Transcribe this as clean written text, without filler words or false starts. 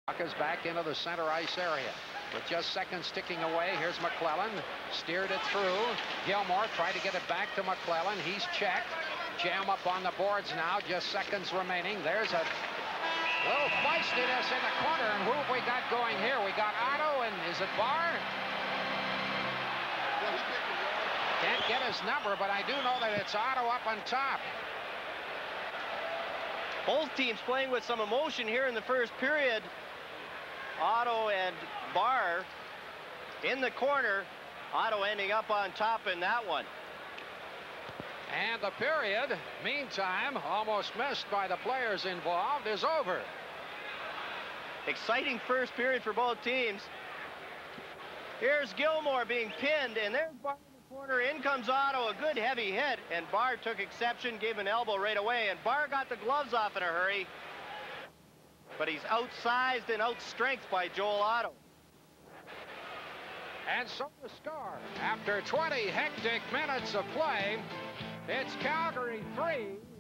Puck is back into the center ice area. With just seconds ticking away, here's McClellan. Steered it through. Gilmore tried to get it back to McClellan. He's checked. Jam up on the boards now. Just seconds remaining. There's a little feistiness in the corner. And who have we got going here? We got Otto, and is it Barr? Can't get his number, but I do know that it's Otto up on top. Both teams playing with some emotion here in the first period. Otto and Barr in the corner. Otto ending up on top in that one. And the period, meantime, almost missed by the players involved, is over. Exciting first period for both teams. Here's Gilmore being pinned, and there's Barr in the corner. In comes Otto, a good heavy hit, and Barr took exception, gave an elbow right away, and Barr got the gloves off in a hurry. But he's outsized and outstrengthed by Joel Otto. And so the score, after 20 hectic minutes of play, it's Calgary 3,